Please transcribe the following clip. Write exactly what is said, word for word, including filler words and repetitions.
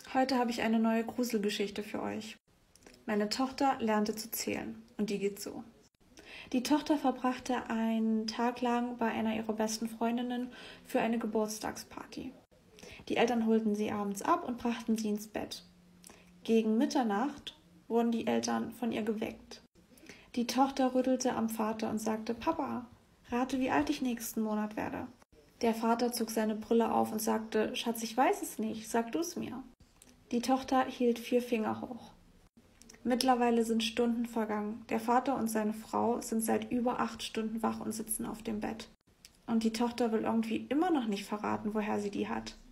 Heute habe ich eine neue Gruselgeschichte für euch. Meine Tochter lernte zu zählen und die geht so. Die Tochter verbrachte einen Tag lang bei einer ihrer besten Freundinnen für eine Geburtstagsparty. Die Eltern holten sie abends ab und brachten sie ins Bett. Gegen Mitternacht wurden die Eltern von ihr geweckt. Die Tochter rüttelte am Vater und sagte: Papa, rate, wie alt ich nächsten Monat werde. Der Vater zog seine Brille auf und sagte: Schatz, ich weiß es nicht, sag du es mir. Die Tochter hielt vier Finger hoch. Mittlerweile sind Stunden vergangen. Der Vater und seine Frau sind seit über acht Stunden wach und sitzen auf dem Bett. Und die Tochter will irgendwie immer noch nicht verraten, woher sie die hat.